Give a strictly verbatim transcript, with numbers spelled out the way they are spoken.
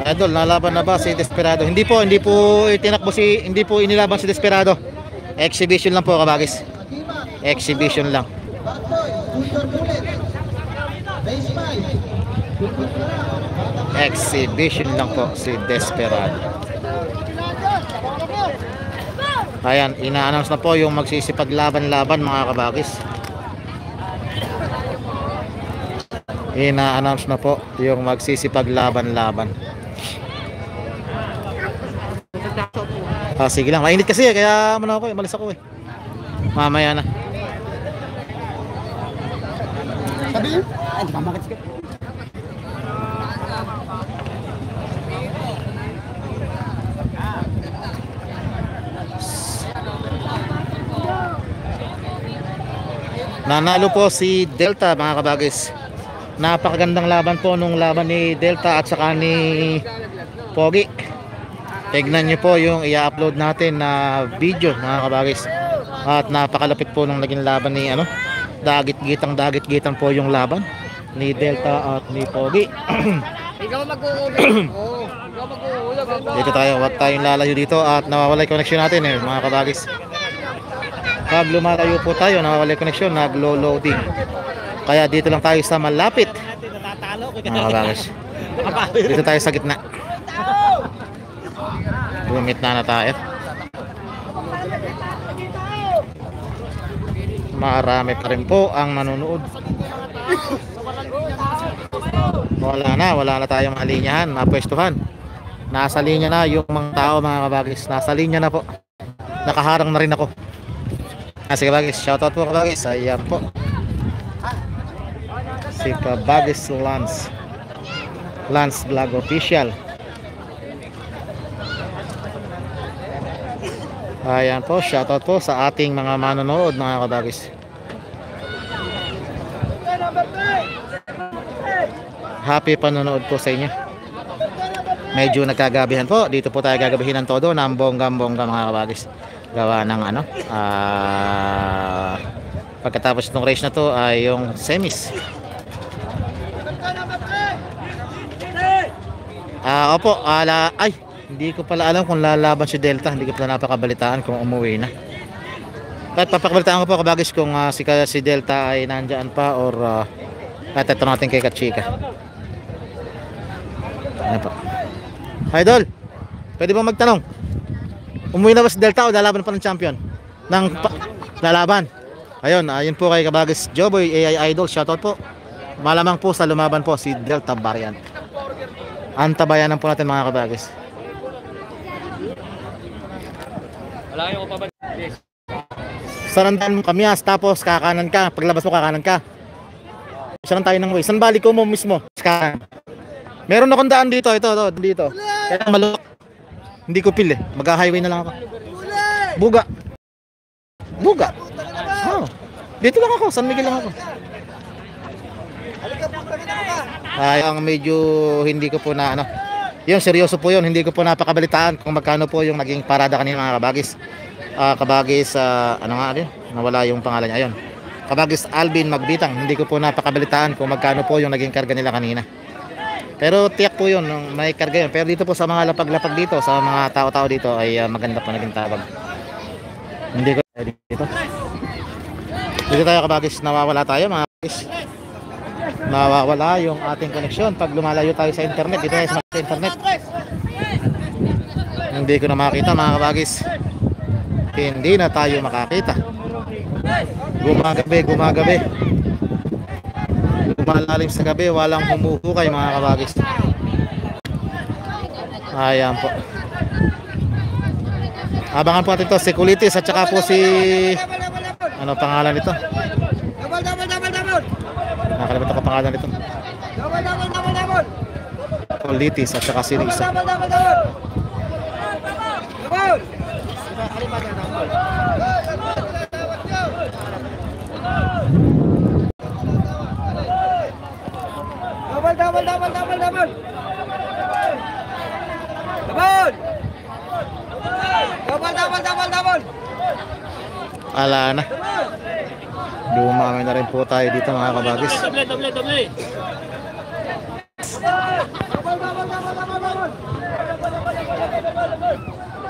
Idol, nalaban na ba si Desperado? Hindi po, hindi po tinakbo si, hindi po inilaban si Desperado. Exhibition lang po, kabagis. Exhibition lang. Exhibition lang po si Desperado. Ayan, ina-announce na po yung magsisipaglaban-laban mga kabagis. Ina-announce na po yung magsisipaglaban-laban. Ah, sige lang, mainit kasi kaya ano ako eh, malis ako eh. Mamaya na. Sabi? Ay, di ka makatsikip. Nanalo po si Delta mga kabagis. Napakagandang laban po nung laban ni Delta at saka ni Pogi. Tignan nyo po yung i-upload natin na video mga kabagis. At napakalapit po nung naging laban ni ano, dagit-gitang dagit-gitang po yung laban ni Delta at ni Pogi. Ikaw mag-uulog. Oo, ikaw mag-uulog. Dito tayo, wag tayong lalayo dito at nawawala yung connection natin eh mga kabagis. Pag lumalayo po tayo, nawawala yung connection, naglo-loading. Kaya dito lang tayo sa malapit mga kabagis. Dito tayo sa gitna. Lumit na na tayo. Marami pa rin po ang nanonood. Wala na, wala na tayong malinyahan, mapwestuhan. Nasa linya na yung mga tao mga kabagis. Nasa linya na po. Nakaharang na rin ako. Ah, sige kabagis, shoutout po kabagis. Ayan po. Si Kabagis Lance. Lance Vlog Official. Ayan po, shoutout po sa ating mga manonood mga kabagis. Happy panonood po sa inyo. Medyo nagkagabihan po. Dito po tayo gagabihin ng todo ng bonggang-bongga mga kabagis. Gawa ng ano uh, pagkatapos ng race na to ay yung semis. Ah, uh, opo, ala ay hindi ko pala alam kung lalaban si Delta. Hindi ko pala napakabalitaan kung umuwi na. At papakabalitaan ko po kabagis kung uh, si, si Delta ay nandyan pa or uh, at ito natin kay Kachika. Ano po? Idol, pwede ba magtanong? Umuwi na ba si Delta o lalaban pa ng champion? Ng pa, lalaban. Ayun, ayun po kay kabagis Joboy A I Idol. Shoutout po. Malamang po sa lumaban po si Delta Variant. Antabayanan po natin mga kabagis. Wala yung pa ba? Sarandan mo kamyas tapos kakanan ka. Paglabas mo kakanan ka. Saan tayo ng way? Saan balik ko mo mismo? Kanan. Meron akong daan dito. Ito, ito, dito. Kaya malok. Hindi ko pil eh. Mag-highway na lang ako. Buga. Buga. Oh. Dito lang ako. San Miguel lang ako. Ay, ang medyo hindi ko po na ano. Yun, seryoso po yun. Hindi ko po napakabalitaan kung magkano po yung naging parada kanina mga kabagis. Uh, kabagis, uh, ano nga rin? Nawala yung pangalan niya. Ayun. Kabagis Alvin Magbitang. Hindi ko po napakabalitaan kung magkano po yung naging karga nila kanina. Pero tiyak po yun, may karga yun. Pero dito po sa mga lapag-lapag dito, sa mga tao-tao dito ay uh, maganda po naging tabag. Hindi ko dito. Dito tayo kabagis, nawawala tayo mga kabagis. Nawawala yung ating koneksyon pag lumalayo tayo sa internet. Dito tayo sa internet. Hindi ko na makita mga kabagis. Hindi na tayo makakita. Gumagabi, gumagabi. Lumalalim sa gabi, walang humuhukay mga kabagis. Ayan po. Abangan po natin ito, si Kulitis at saka po si ano pangalan nito? Double, double, double, double. Nakalimutan ko pangalan nito. Double, double, double, double. Kulitis at saka si Risa. Double, double, double. Double. Double, double, double, double, double. Double. Double, double, double, double. Ala na. Dumami na rin po tayo dito mga kabagis. Doble, doble, doble. Bawal, bawal, bawal, bawal, bawal.